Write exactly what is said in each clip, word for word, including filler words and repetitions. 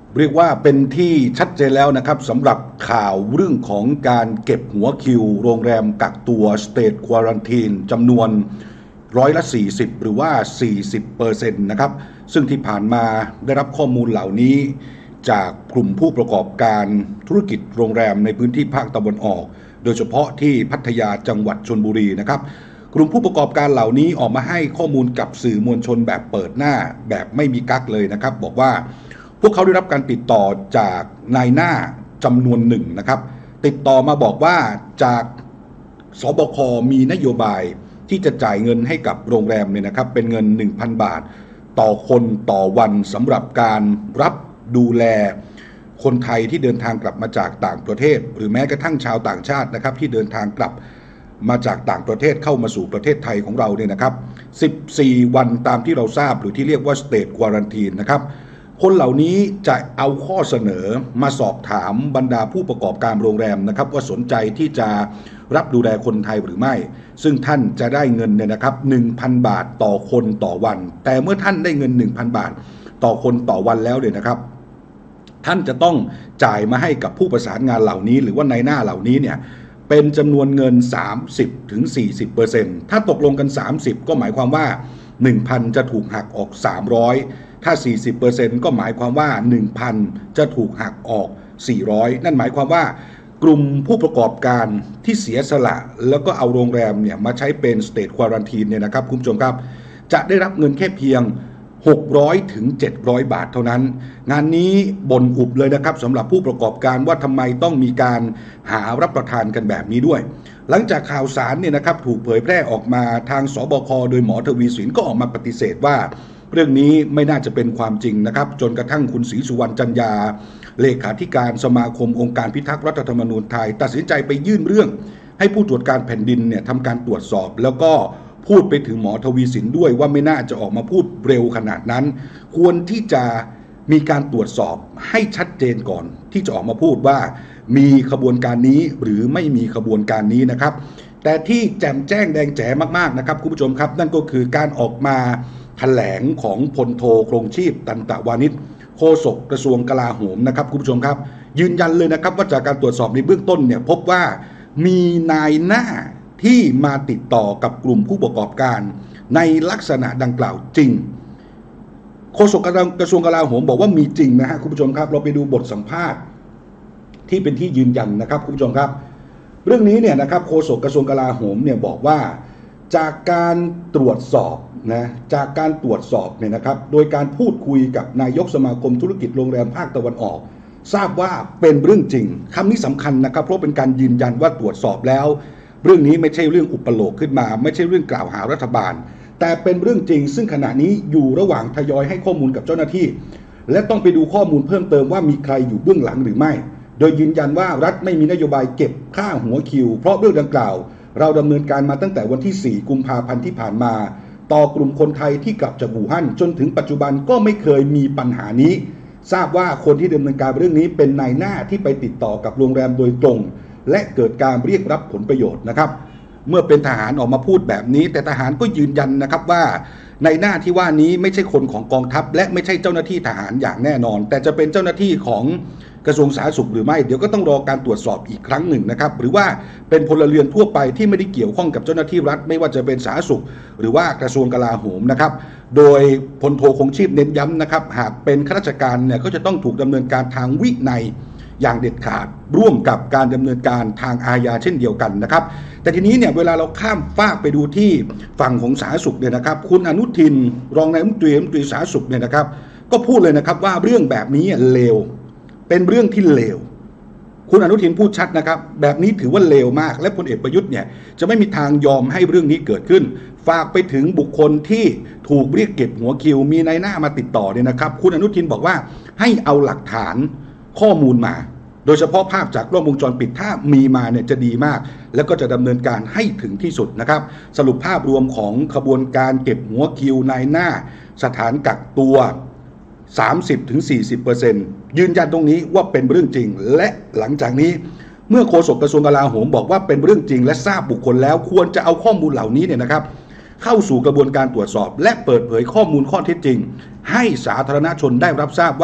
เรียกว่าเป็นที่ชัดเจนแล้วนะครับสำหรับข่าวเรื่องของการเก็บหัวคิวโรงแรมกักตัว State Quarantine จำนวนร้อยละสี่สิบหรือว่า สี่สิบเปอร์เซ็นต์ นะครับซึ่งที่ผ่านมาได้รับข้อมูลเหล่านี้จากกลุ่มผู้ประกอบการธุรกิจโรงแรมในพื้นที่ภาคตะวันออกโดยเฉพาะที่พัทยาจังหวัดชลบุรีนะครับกลุ่มผู้ประกอบการเหล่านี้ออกมาให้ข้อมูลกับสื่อมวลชนแบบเปิดหน้าแบบไม่มีกั๊กเลยนะครับบอกว่าพวกเขาได้รับการติดต่อจากนายหน้าจำนวนหนึ่งนะครับติดต่อมาบอกว่าจากสบคมีนโยบายที่จะจ่ายเงินให้กับโรงแรมเนี่ยนะครับเป็นเงิน หนึ่งพัน บาทต่อคนต่อวันสำหรับการรับดูแลคนไทยที่เดินทางกลับมาจากต่างประเทศหรือแม้กระทั่งชาวต่างชาตินะครับที่เดินทางกลับมาจากต่างประเทศเข้ามาสู่ประเทศไทยของเราเนี่ยนะครับสิบสี่วันตามที่เราทราบหรือที่เรียกว่า State Quarantine นะครับคนเหล่านี้จะเอาข้อเสนอมาสอบถามบรรดาผู้ประกอบการโรงแรมนะครับว่าสนใจที่จะรับดูแลคนไทยหรือไม่ซึ่งท่านจะได้เงินเนี่ยนะครับ หนึ่งพัน บาทต่อคนต่อวันแต่เมื่อท่านได้เงิน หนึ่งพัน บาทต่อคนต่อวันแล้วเนี่ยนะครับท่านจะต้องจ่ายมาให้กับผู้ประสานงานเหล่านี้หรือว่านายหน้าเหล่านี้เนี่ยเป็นจำนวนเงิน สามสิบถึงสี่สิบเปอร์เซ็นต์ ถ้าตกลงกันสามสิบก็หมายความว่า หนึ่งพัน จะถูกหักออกสามร้อยถ้า สี่สิบเปอร์เซ็นต์ ก็หมายความว่า หนึ่งพัน จะถูกหักออกสี่ร้อยนั่นหมายความว่ากลุ่มผู้ประกอบการที่เสียสละแล้วก็เอาโรงแรมเนี่ยมาใช้เป็น State Quarantine เนี่ยนะครับคุณผู้ชมครับจะได้รับเงินแค่เพียงหกร้อยถึงเจ็ดร้อยบาทเท่านั้นงานนี้บ่นอุบเลยนะครับสำหรับผู้ประกอบการว่าทำไมต้องมีการหารับประทานกันแบบนี้ด้วยหลังจากข่าวสารเนี่ยนะครับถูกเผยแพร่ออกมาทางสบคโดยหมอทวีสินก็ออกมาปฏิเสธว่าเรื่องนี้ไม่น่าจะเป็นความจริงนะครับจนกระทั่งคุณศรีสุวรรณจันยาเลขาธิการสมาคมองค์การพิทักษ์รัฐธรรมนูญไทยตัดสินใจไปยื่นเรื่องให้ผู้ตรวจการแผ่นดินเนี่ยทำการตรวจสอบแล้วก็พูดไปถึงหมอทวีสินด้วยว่าไม่น่าจะออกมาพูดเร็วขนาดนั้นควรที่จะมีการตรวจสอบให้ชัดเจนก่อนที่จะออกมาพูดว่ามีขบวนการนี้หรือไม่มีขบวนการนี้นะครับแต่ที่แจ่มแจ้งแดงแจ๋มากๆนะครับคุณผู้ชมครับนั่นก็คือการออกมาแถลงของพลโทครงชีพตันตะวานิชโฆษกกระทรวงกลาโหมนะครับคุณผู้ชมครับยืนยันเลยนะครับว่าจากการตรวจสอบในเบื้องต้นเนี่ยพบว่ามีนายหน้าที่มาติดต่อกับกลุ่มผู้ประกอบการในลักษณะดังกล่าวจริงโฆษกกระทรวงกลาโหมบอกว่ามีจริงนะฮะคุณผู้ชมครับเราไปดูบทสัมภาษณ์ที่เป็นที่ยืนยันนะครับคุณผู้ชมครับเรื่องนี้เนี่ยนะครับโฆษกกระทรวงกลาโหมเนี่ยบอกว่าจากการตรวจสอบนะจากการตรวจสอบเนี่ยนะครับโดยการพูดคุยกับนายกสมาคมธุรกิจโรงแรมภาคตะวันออกทราบว่าเป็นเรื่องจริงคำนี้สำคัญนะครับเพราะเป็นการยืนยันว่าตรวจสอบแล้วเรื่องนี้ไม่ใช่เรื่องอุปโลกขึ้นมาไม่ใช่เรื่องกล่าวหารัฐบาลแต่เป็นเรื่องจริงซึ่งขณะนี้อยู่ระหว่างทยอยให้ข้อมูลกับเจ้าหน้าที่และต้องไปดูข้อมูลเพิ่มเติมว่ามีใครอยู่เบื้องหลังหรือไม่โดยยืนยันว่ารัฐไม่มีนโยบายเก็บค่าหัวคิวเพราะเรื่องดังกล่าวเราดำเนินการมาตั้งแต่วันที่สี่กุมภาพันธ์ที่ผ่านมาต่อกลุ่มคนไทยที่กลับจากอู่ฮั่นจนถึงปัจจุบันก็ไม่เคยมีปัญหานี้ทราบว่าคนที่ดำเนินการเรื่องนี้เป็นนายหน้าที่ไปติดต่อกับโรงแรมโดยตรงและเกิดการเรียกรับผลประโยชน์นะครับเมื่อเป็นทหารออกมาพูดแบบนี้แต่ทหารก็ยืนยันนะครับว่าในหน้าที่ว่านี้ไม่ใช่คนของกองทัพและไม่ใช่เจ้าหน้าที่ทหารอย่างแน่นอนแต่จะเป็นเจ้าหน้าที่ของกระทรวงสาธารณสุขหรือไม่เดี๋ยวก็ต้องรอการตรวจสอบอีกครั้งหนึ่งนะครับหรือว่าเป็นพลเรือนทั่วไปที่ไม่ได้เกี่ยวข้องกับเจ้าหน้าที่รัฐไม่ว่าจะเป็นสาธารณสุขหรือว่ากระทรวงกลาโหมนะครับโดยพลโทคงชีพเน้นย้ำนะครับหากเป็นข้าราชการเนี่ยก็จะต้องถูกดำเนินการทางวินัยอย่างเด็ดขาดร่วมกับการดำเนินการทางอาญาเช่นเดียวกันนะครับแต่ทีนี้เนี่ยเวลาเราข้ามฟากไปดูที่ฝั่งของสาธารณสุขเนี่ยนะครับคุณอนุทินรองนายกรัฐมนตรีรัฐมนตรีสาธารณสุขเนี่ยนะครับก็พูดเลยนะครับว่าเรื่องแบบนี้เลวเป็นเรื่องที่เลวคุณอนุทินพูดชัดนะครับแบบนี้ถือว่าเลวมากและพลเอกประยุทธ์เนี่ยจะไม่มีทางยอมให้เรื่องนี้เกิดขึ้นฝากไปถึงบุคคลที่ถูกเรียกเก็บหัวคิวมีนายหน้ามาติดต่อเนี่ยนะครับคุณอนุทินบอกว่าให้เอาหลักฐานข้อมูลมาโดยเฉพาะภาพจากกล้องวงจรปิดถ้ามีมาเนี่ยจะดีมากแล้วก็จะดำเนินการให้ถึงที่สุดนะครับสรุปภาพรวมของขบวนการเก็บหัวคิวนายหน้าสถานกักตัว สามสิบถึงสี่สิบเปอร์เซ็นต์ ยืนยันตรงนี้ว่าเป็นเรื่องจริงและหลังจากนี้เมื่อโฆษกกระทรวงกลาโหมบอกว่าเป็นเรื่องจริงและทราบบุคคลแล้วควรจะเอาข้อมูลเหล่านี้เนี่ยนะครับเข้าสู่กระบวนการตรวจสอบและเปิดเผยข้อมูลข้อเท็จจริงให้สาธารณชนได้รับทราบว่า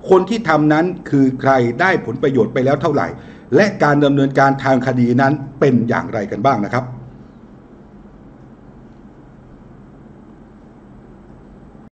คนที่ทำนั้นคือใครได้ผลประโยชน์ไปแล้วเท่าไหร่และการดำเนินการทางคดีนั้นเป็นอย่างไรกันบ้างนะครับ